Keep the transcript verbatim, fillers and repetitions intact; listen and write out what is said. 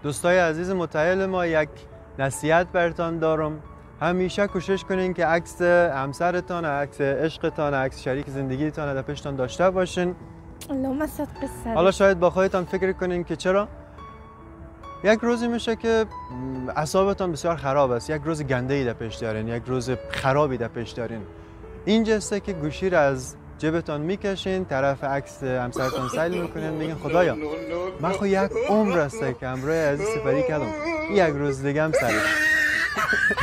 دوستای عزیز متعهل ما، یک نصیحت برتان دارم. همیشه کوشش کنین که عکس همسرتان، عکس عشقتان، عکس شریک زندگیتان در پیشتان داشته باشین. اللهم صدق الصدق. حالا شاید با خودتان فکر کنین که چرا؟ یک روزی میشه که اعصابتان بسیار خراب است، یک روز گنده ای در پیش دارین، یک روز خرابی در پیش دارین. اینجاست که گوشی را از جیبتان میکشین، طرف عکس همسرتان سیل میکنین، میگین خدایا من خو یک عمر است که همراه عزیز سپری کردم، یک روز دیگه هم سرش